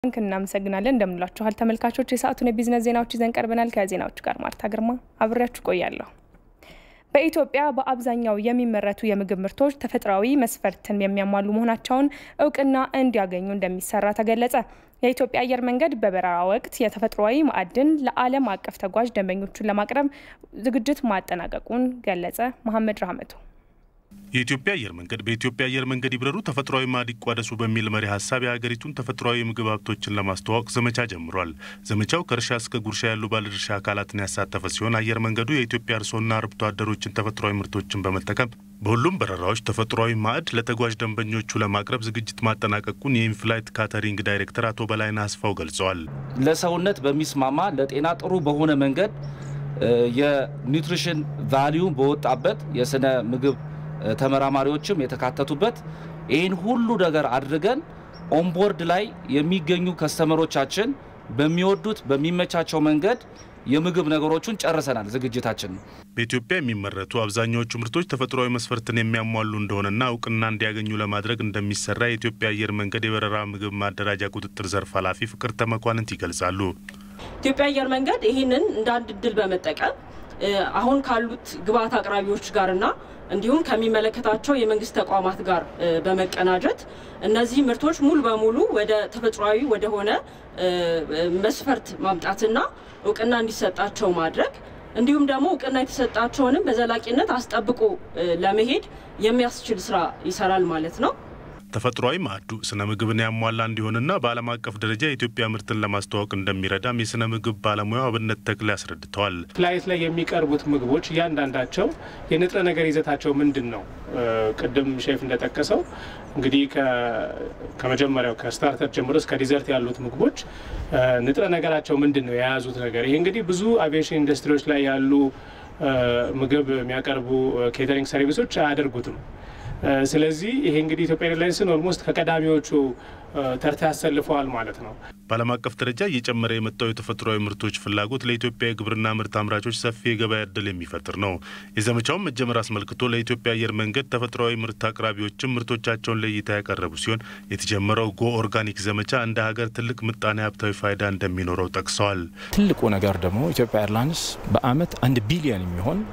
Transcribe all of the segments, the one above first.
እናመሰግናለን እንደምንላችኋል ተመልካቾች የሰዓቱን የቢዝነስ ዜናዎች ይዘን ቀርበናል ከዜናዎቹ ጋር ማርታ ግርማ አብራችሁ ቆያለሁ በኢትዮጵያ በአብዛኛው የሚመረቱ የምግብ ምርቶች ተፈጥሯዊ መስፈርትን የሚያሟሉ መሆናቸውን እውቅና እንዲያገኙ እንደሚሰራ ተገለጸ የኢትዮጵያ አየር መንገድ በበረራ ወቅት የተፈጥሯዊ ማዕድን ለዓለም አቀፍ ተጓዥ ደንበኞችን ለማቅረብ ዝግጅት ማጠናቀቁን ገለጸ መሐመድ ረህመቱ የኢትዮጵያ አየር መንገድ በኢትዮጵያ አየር መንገድ ይብረሩ ተፈጥሯዊ ማዕድን ይቋደሱ በሚል መሪ ሐሳብ የሀገሪቱን ተፈጥሯዊ ምግብ ሀብቶችን ለማስተዋወቅ ዘመቻ ጀምሯል። ዘመቻው ከእርሻ እስከ ጉርሻ ያሉ ባለድርሻ አካላትን ያሳተፈ ሲሆን አየር መንገዱ የኢትዮጵያ አርሶና አርብቶ አደሮችን ተፈጥሯዊ ምርቶችን በመጠቀም በሁሉም በረራዎች ተፈጥሯዊ ማዕድ ለተጓዥ ደንበኞቹ ለማቅረብ ዝግጅት ማጠናቀቁን የኢንፍላይት ካተሪንግ ዳይሬክተር አቶ በላይነህ አስፋው ገልጸዋል። ለሰውነት በሚስማማ ለጤና ጥሩ በሆነ መንገድ የኒውትሪሽን ቫልዩ በወጣበት የስነ ምግብ ተመራማሪዎችም የተካተቱበት ይሄን ሁሉ ነገር አድርገን ኦንቦርድ ላይ የሚገኙ ከስተመሮቻችን በሚወዱት በሚመቻቸው መንገድ የምግብ ነገሮችን ጨርሰናል ዝግጅታችን በኢትዮጵያ የሚመረቱ አብዛኛዎቹ ምርቶች ተፈጥሯዊ መስፈርትን የሚያሟሉ እንደሆነና እውቅና እንዲያገኙ ለማድረግ እንደሚሰራ የኢትዮጵያ አየር መንገድ የበረራ ምግብ ማደራጃ ቁጥጥር ዘርፍ ኃላፊ ፍቅርተ መኳንንት ይገልጻሉ። ኢትዮጵያ አየር መንገድ ይሄንን እንደ አንድ ድል በመጠቀም አሁን ካሉት ግብአት አቅራቢዎች ጋርና እንዲሁም ከሚመለከታቸው የመንግስት ተቋማት ጋር በመቀናጀት እነዚህ ምርቶች ሙሉ በሙሉ ወደ ተፈጥሯዊ ወደ ሆነ መስፈርት ማምጣትና እውቅና እንዲሰጣቸው ማድረግ እንዲሁም ደግሞ እውቅና የተሰጣቸውንም በዘላቂነት አስጠብቆ ለመሄድ የሚያስችል ስራ ይሰራል ማለት ነው። ተፈጥሯዊ ማዕዱ ስነ ምግብን ያሟላ እንዲሆንና በዓለም አቀፍ ደረጃ የኢትዮጵያ ምርትን ለማስተዋወቅ እንደሚረዳም የስነ ምግብ ባለሙያው አብነት ተክለ ያስረድተዋል። ፍላይት ላይ የሚቀርቡት ምግቦች ያንዳንዳቸው የንጥረ ነገር ይዘታቸው ምንድነው? ቅድም ሼፍ እንደተጠቀሰው እንግዲህ ከመጀመሪያው ከስታርተር ጀምሮ እስከ ዲዘርት ያሉት ምግቦች ንጥረ ነገራቸው ምንድነው የያዙት ነገር ይሄ እንግዲህ ብዙ አቪዬሽን ኢንዱስትሪዎች ላይ ያሉ ምግብ የሚያቀርቡ ኬተሪንግ ሰርቪሶች አያደርጉትም። ስለዚህ ይሄ እንግዲህ ኢትዮጵያ ኤርላይንስን ኦልሞስት ከቀዳሚዎቹ ተርታ ያሰልፈዋል ማለት ነው። በዓለም አቀፍ ደረጃ እየጨመረ የመጣው የተፈጥሯዊ ምርቶች ፍላጎት ለኢትዮጵያ የግብርና ምርት አምራቾች ሰፊ የገበያ ዕድል የሚፈጥር ነው። የዘመቻውን መጀመር አስመልክቶ ለኢትዮጵያ አየር መንገድ ተፈጥሯዊ ምርት አቅራቢዎችም ምርቶቻቸውን ለእይታ ያቀረቡ ሲሆን የተጀመረው ጎ ኦርጋኒክ ዘመቻ እንደ ሀገር ትልቅ ምጣኔ ሀብታዊ ፋይዳ እንደሚኖረው ጠቅሰዋል። ትልቁ ነገር ደግሞ ኢትዮጵያ ኤርላይንስ በአመት 1 ቢሊዮን የሚሆን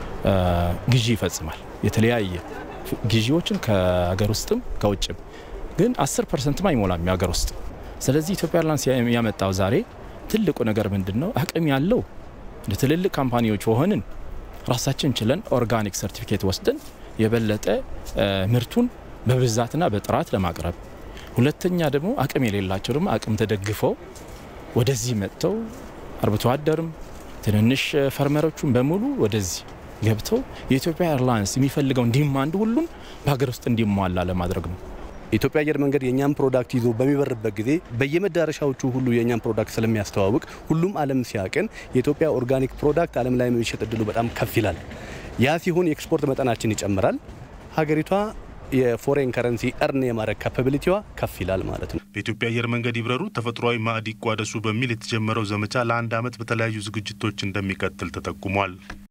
ግዢ ይፈጽማል። የተለያየ ግዢዎችን ከሀገር ውስጥም ከውጭም ግን 10% ማይሞላም የሀገር ውስጥ ስለዚህ ኢትዮጵያ ኤርላይንስ ያመጣው ዛሬ ትልቁ ነገር ምንድነው አቅም ያለው ለትልልቅ ካምፓኒዎች ሆነን ራሳችን ችለን ኦርጋኒክ ሰርቲፊኬት ወስደን የበለጠ ምርቱን በብዛትና በጥራት ለማቅረብ ሁለተኛ ደግሞ አቅም የሌላቸው ደግሞ አቅም ተደግፈው ወደዚህ መጥተው አርብቶ አደርም ትንንሽ ፈርመሮቹን በሙሉ ወደዚህ ገብተው የኢትዮጵያ ኤርላይንስ የሚፈልገው ዲማንድ ሁሉን በሀገር ውስጥ እንዲሟላ ለማድረግ ነው። ኢትዮጵያ አየር መንገድ የኛም ፕሮዳክት ይዞ በሚበርበት ጊዜ በየመዳረሻዎቹ ሁሉ የኛም ፕሮዳክት ስለሚያስተዋውቅ ሁሉም ዓለም ሲያቀን የኢትዮጵያ ኦርጋኒክ ፕሮዳክት ዓለም ላይ የሚሸጥ እድሉ በጣም ከፍ ይላል። ያ ሲሆን የኤክስፖርት መጠናችን ይጨምራል። ሀገሪቷ የፎሬን ከረንሲ እርን የማድረግ ካፓቢሊቲዋ ከፍ ይላል ማለት ነው። በኢትዮጵያ አየር መንገድ ይብረሩ ተፈጥሯዊ ማዕድ ይቋደሱ በሚል የተጀመረው ዘመቻ ለአንድ አመት በተለያዩ ዝግጅቶች እንደሚቀጥል ተጠቁሟል።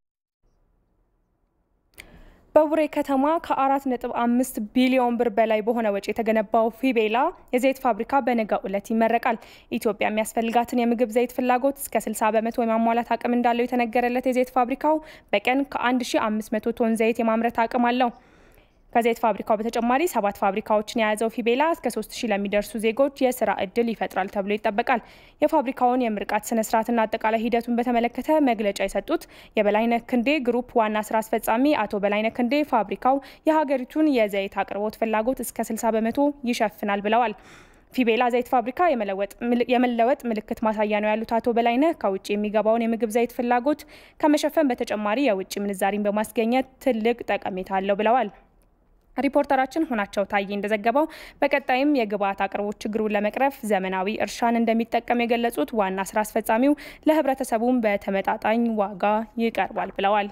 በቡሬ ከተማ ከ4.5 ቢሊዮን ብር በላይ በሆነ ወጪ የተገነባው ፊቤላ የዘይት ፋብሪካ በነገው ዕለት ይመረቃል። ኢትዮጵያ የሚያስፈልጋትን የምግብ ዘይት ፍላጎት እስከ 60% የማሟላት አቅም እንዳለው የተነገረለት የዘይት ፋብሪካው በቀን ከ1500 ቶን ዘይት የማምረት አቅም አለው። ከዘይት ፋብሪካው በተጨማሪ 7 ፋብሪካዎችን የያዘው ፊቤላ እስከ 3000 ለሚደርሱ ዜጎች የሥራ ዕድል ይፈጥራል ተብሎ ይጠበቃል። የፋብሪካውን የምርቃት ስነ ስርዓትና አጠቃላይ ሂደቱን በተመለከተ መግለጫ የሰጡት የበላይነህ ክንዴ ግሩፕ ዋና ስራ አስፈጻሚ አቶ በላይነህ ክንዴ ፋብሪካው የሀገሪቱን የዘይት አቅርቦት ፍላጎት እስከ 60% ይሸፍናል ብለዋል። ፊቤላ ዘይት ፋብሪካ የመለወጥ ምልክት ማሳያ ነው ያሉት አቶ በላይነህ ከውጭ የሚገባውን የምግብ ዘይት ፍላጎት ከመሸፈን በተጨማሪ የውጭ ምንዛሪን በማስገኘት ትልቅ ጠቀሜታ አለው ብለዋል። ሪፖርተራችን ሆናቸው ታዬ እንደዘገበው በቀጣይም የግብአት አቅርቦት ችግሩን ለመቅረፍ ዘመናዊ እርሻን እንደሚጠቀም የገለጹት ዋና ስራ አስፈጻሚው ለህብረተሰቡም በተመጣጣኝ ዋጋ ይቀርባል ብለዋል።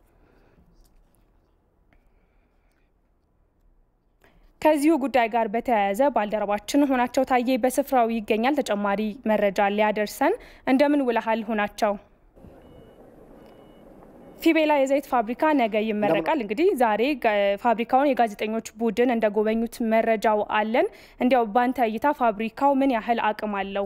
ከዚሁ ጉዳይ ጋር በተያያዘ ባልደረባችን ሆናቸው ታዬ በስፍራው ይገኛል። ተጨማሪ መረጃ ሊያደርሰን እንደምን ውለሃል ሆናቸው? ፊቤላ የዘይት ፋብሪካ ነገ ይመረቃል። እንግዲህ ዛሬ ፋብሪካውን የጋዜጠኞች ቡድን እንደጎበኙት መረጃው አለን። እንዲያው ባንተ እይታ ፋብሪካው ምን ያህል አቅም አለው?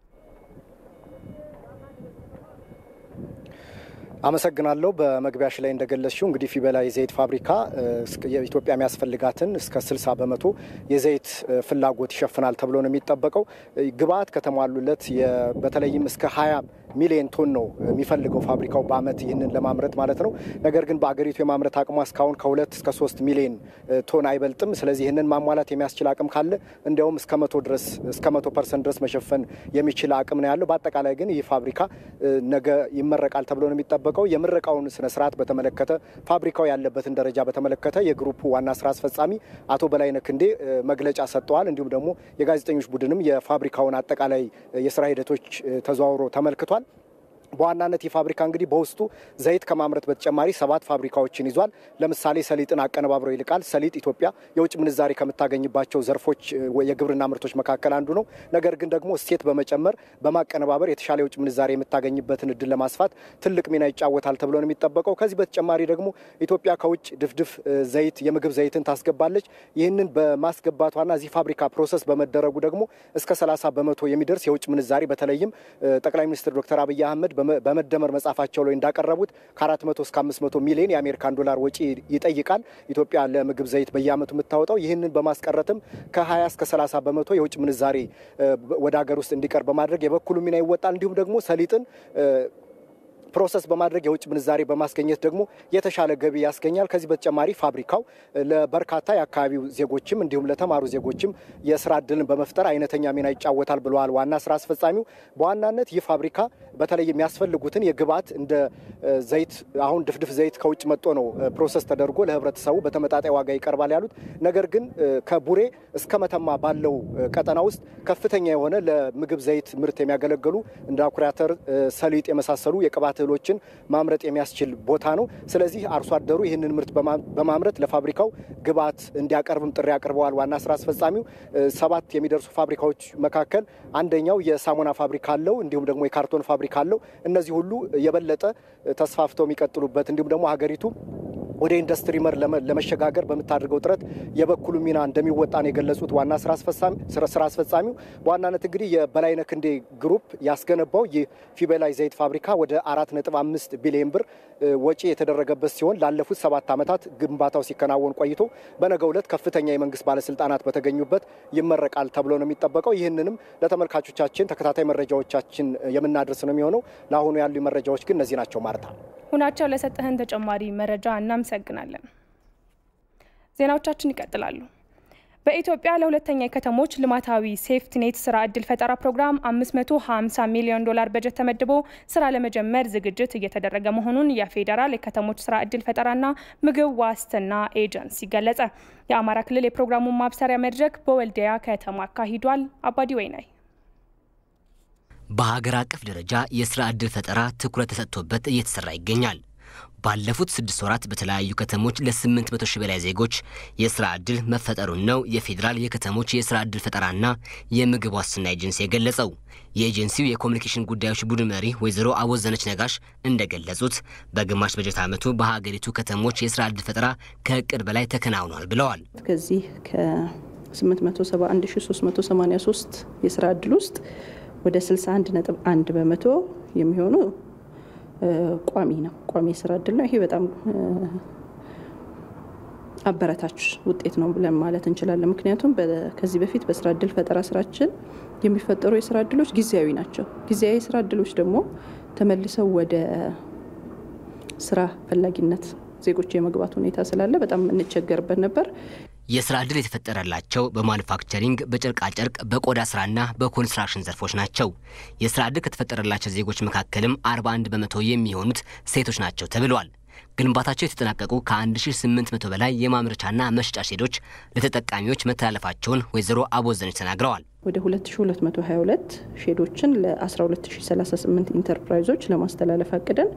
አመሰግናለሁ። በመግቢያሽ ላይ እንደገለጽሽው እንግዲህ ፊቤላ የዘይት ፋብሪካ የኢትዮጵያ የሚያስፈልጋትን እስከ 60 በመቶ የዘይት ፍላጎት ይሸፍናል ተብሎ ነው የሚጠበቀው። ግብአት ከተሟሉለት በተለይም እስከ 20 ሚሊዮን ቶን ነው የሚፈልገው ፋብሪካው በአመት ይህንን ለማምረት ማለት ነው። ነገር ግን በአገሪቱ የማምረት አቅሟ እስካሁን ከ2 እስከ 3 ሚሊዮን ቶን አይበልጥም። ስለዚህ ይህንን ማሟላት የሚያስችል አቅም ካለ እንዲያውም እስከ 100% ድረስ መሸፈን የሚችል አቅም ነው ያለው። በአጠቃላይ ግን ይህ ፋብሪካ ነገ ይመረቃል ተብሎ ነው የሚጠበቀው። የምረቃውን ስነ ስርዓት በተመለከተ ፋብሪካው ያለበትን ደረጃ በተመለከተ የግሩፑ ዋና ስራ አስፈጻሚ አቶ በላይነህ ክንዴ መግለጫ ሰጥተዋል። እንዲሁም ደግሞ የጋዜጠኞች ቡድንም የፋብሪካውን አጠቃላይ የስራ ሂደቶች ተዘዋውሮ ተመልክቷል። በዋናነት የፋብሪካ እንግዲህ በውስጡ ዘይት ከማምረት በተጨማሪ 7 ፋብሪካዎችን ይዟል። ለምሳሌ ሰሊጥን አቀነባብሮ ይልቃል። ሰሊጥ ኢትዮጵያ የውጭ ምንዛሬ ከምታገኝባቸው ዘርፎች የግብርና ምርቶች መካከል አንዱ ነው። ነገር ግን ደግሞ እሴት በመጨመር በማቀነባበር የተሻለ የውጭ ምንዛሬ የምታገኝበትን እድል ለማስፋት ትልቅ ሚና ይጫወታል ተብሎ ነው የሚጠበቀው። ከዚህ በተጨማሪ ደግሞ ኢትዮጵያ ከውጭ ድፍድፍ ዘይት የምግብ ዘይትን ታስገባለች። ይህንን በማስገባቷና እዚህ ፋብሪካ ፕሮሰስ በመደረጉ ደግሞ እስከ 30 በመቶ የሚደርስ የውጭ ምንዛሬ በተለይም ጠቅላይ ሚኒስትር ዶክተር አብይ አህመድ በመደመር መጻፋቸው ላይ እንዳቀረቡት ከ400 እስከ 500 ሚሊዮን የአሜሪካን ዶላር ወጪ ይጠይቃል ኢትዮጵያ ለምግብ ዘይት በየአመቱ የምታወጣው። ይህንን በማስቀረትም ከ20 እስከ 30 በመቶ የውጭ ምንዛሬ ወደ ሀገር ውስጥ እንዲቀር በማድረግ የበኩሉ ሚና ይወጣል። እንዲሁም ደግሞ ሰሊጥን ፕሮሰስ በማድረግ የውጭ ምንዛሬ በማስገኘት ደግሞ የተሻለ ገቢ ያስገኛል። ከዚህ በተጨማሪ ፋብሪካው ለበርካታ የአካባቢው ዜጎችም እንዲሁም ለተማሩ ዜጎችም የስራ እድልን በመፍጠር አይነተኛ ሚና ይጫወታል ብለዋል ዋና ስራ አስፈጻሚው። በዋናነት ይህ ፋብሪካ በተለይ የሚያስፈልጉትን የግብአት እንደ ዘይት አሁን ድፍድፍ ዘይት ከውጭ መጥቶ ነው ፕሮሰስ ተደርጎ ለህብረተሰቡ በተመጣጣኝ ዋጋ ይቀርባል ያሉት። ነገር ግን ከቡሬ እስከ መተማ ባለው ቀጠና ውስጥ ከፍተኛ የሆነ ለምግብ ዘይት ምርት የሚያገለግሉ እንደ አኩሪ አተር፣ ሰሊጥ የመሳሰሉ የቅባት እህሎችን ማምረት የሚያስችል ቦታ ነው። ስለዚህ አርሶ አደሩ ይህንን ምርት በማምረት ለፋብሪካው ግብአት እንዲያቀርብም ጥሪ አቅርበዋል ዋና ስራ አስፈጻሚው። 7 የሚደርሱ ፋብሪካዎች መካከል አንደኛው የሳሙና ፋብሪካ አለው፣ እንዲሁም ደግሞ የካርቶን ፋብሪካ አለው። እነዚህ ሁሉ የበለጠ ተስፋፍተው የሚቀጥሉበት እንዲሁም ደግሞ ሀገሪቱ ወደ ኢንዱስትሪ መር ለመሸጋገር በምታደርገው ጥረት የበኩሉ ሚና እንደሚወጣ ነው የገለጹት ዋና ስራ አስፈጻሚው። በዋናነት እንግዲህ የበላይነህ ክንዴ ግሩፕ ያስገነባው የፊቤላ ዘይት ፋብሪካ ወደ 4.5 ቢሊዮን ብር ወጪ የተደረገበት ሲሆን ላለፉት 7 ዓመታት ግንባታው ሲከናወን ቆይቶ በነገው ዕለት ከፍተኛ የመንግስት ባለስልጣናት በተገኙበት ይመረቃል ተብሎ ነው የሚጠበቀው። ይህንንም ለተመልካቾቻችን ተከታታይ መረጃዎቻችን የምናደርስ ነው የሚሆነው። ለአሁኑ ያሉ መረጃዎች ግን እነዚህ ናቸው። ማርታ ሁናቸው ለሰጠህን ተጨማሪ መረጃ እናመሰግናለን። ዜናዎቻችን ይቀጥላሉ። በኢትዮጵያ ለሁለተኛ የከተሞች ልማታዊ ሴፍቲኔት ስራ እድል ፈጠራ ፕሮግራም 550 ሚሊዮን ዶላር በጀት ተመድቦ ስራ ለመጀመር ዝግጅት እየተደረገ መሆኑን የፌዴራል የከተሞች ስራ እድል ፈጠራና ምግብ ዋስትና ኤጀንሲ ገለጸ። የአማራ ክልል የፕሮግራሙን ማብሰሪያ መድረክ በወልዲያ ከተማ አካሂዷል። አባዲ ወይናይ በሀገር አቀፍ ደረጃ የስራ እድል ፈጠራ ትኩረት ተሰጥቶበት እየተሰራ ይገኛል። ባለፉት 6 ወራት በተለያዩ ከተሞች ለ800 ሺህ በላይ ዜጎች የስራ እድል መፈጠሩን ነው የፌዴራል የከተሞች የስራ እድል ፈጠራና የምግብ ዋስትና ኤጀንሲ የገለጸው። የኤጀንሲው የኮሙኒኬሽን ጉዳዮች ቡድን መሪ ወይዘሮ አወዘነች ነጋሽ እንደገለጹት በግማሽ በጀት ዓመቱ በሀገሪቱ ከተሞች የስራ እድል ፈጠራ ከእቅድ በላይ ተከናውኗል ብለዋል። ከዚህ ከ871383 የስራ እድል ውስጥ ወደ 61.1 በመቶ የሚሆኑ ቋሚ ነው። ቋሚ የስራ እድል ነው። ይሄ በጣም አበረታች ውጤት ነው ብለን ማለት እንችላለን። ምክንያቱም ከዚህ በፊት በስራ እድል ፈጠራ ስራችን የሚፈጠሩ የስራ እድሎች ጊዜያዊ ናቸው። ጊዜያዊ የስራ እድሎች ደግሞ ተመልሰው ወደ ስራ ፈላጊነት ዜጎች የመግባት ሁኔታ ስላለ በጣም እንቸገርበት ነበር። የስራ እድል የተፈጠረላቸው በማኑፋክቸሪንግ፣ በጨርቃጨርቅ፣ በቆዳ ስራና በኮንስትራክሽን ዘርፎች ናቸው። የስራ እድል ከተፈጠረላቸው ዜጎች መካከልም 41 በመቶ የሚሆኑት ሴቶች ናቸው ተብሏል። ግንባታቸው የተጠናቀቁ ከ1800 በላይ የማምረቻና መሸጫ ሼዶች ለተጠቃሚዎች መተላለፋቸውን ወይዘሮ አቦዘነች ተናግረዋል። ወደ 2222 ሼዶችን ለ12038 ኢንተርፕራይዞች ለማስተላለፍ አቅደን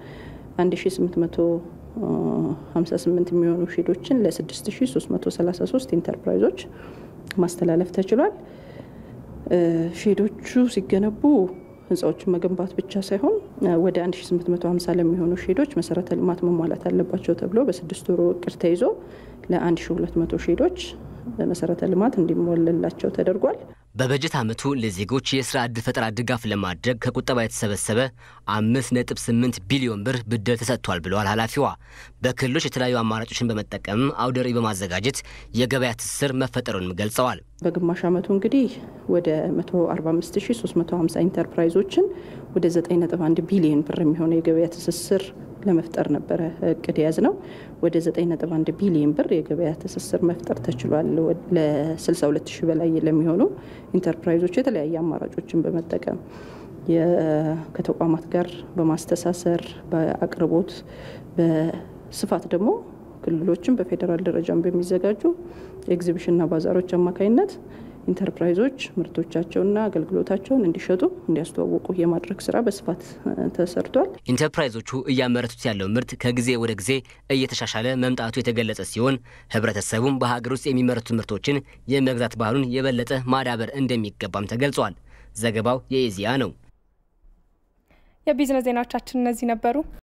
1858 የሚሆኑ ሼዶችን ለ6333 ኢንተርፕራይዞች ማስተላለፍ ተችሏል። ሼዶቹ ሲገነቡ ህንጻዎችን መገንባት ብቻ ሳይሆን ወደ 1850 ለሚሆኑ ሼዶች መሰረተ ልማት መሟላት አለባቸው ተብሎ በ6 ወር እቅድ ተይዞ ለ1200 ሼዶች መሰረተ ልማት እንዲሞላላቸው ተደርጓል። በበጀት ዓመቱ ለዜጎች የስራ ዕድል ፈጠራ ድጋፍ ለማድረግ ከቁጠባ የተሰበሰበ 5.8 ቢሊዮን ብር ብድር ተሰጥቷል ብለዋል ኃላፊዋ። በክልሎች የተለያዩ አማራጮችን በመጠቀም አውደ ርዕይ በማዘጋጀት የገበያ ትስስር መፈጠሩንም ገልጸዋል። በግማሽ ዓመቱ እንግዲህ ወደ 145350 ኢንተርፕራይዞችን ወደ 9.1 ቢሊዮን ብር የሚሆነ የገበያ ትስስር ለመፍጠር ነበር እቅድ ያዝነው። ወደ 9.1 ቢሊዮን ብር የገበያ ትስስር መፍጠር ተችሏል። ለ62000 በላይ ለሚሆኑ ኢንተርፕራይዞች የተለያየ አማራጮችን በመጠቀም ከተቋማት ጋር በማስተሳሰር በአቅርቦት በስፋት ደግሞ ክልሎችን በፌደራል ደረጃም በሚዘጋጁ ኤግዚቢሽንና ባዛሮች አማካይነት ኢንተርፕራይዞች ምርቶቻቸውና አገልግሎታቸውን እንዲሸጡ እንዲያስተዋውቁ የማድረግ ስራ በስፋት ተሰርቷል። ኢንተርፕራይዞቹ እያመረቱት ያለው ምርት ከጊዜ ወደ ጊዜ እየተሻሻለ መምጣቱ የተገለጸ ሲሆን ህብረተሰቡም በሀገር ውስጥ የሚመረቱ ምርቶችን የመግዛት ባህሉን የበለጠ ማዳበር እንደሚገባም ተገልጿል። ዘገባው የኢዜአ ነው። የቢዝነስ ዜናዎቻችን እነዚህ ነበሩ።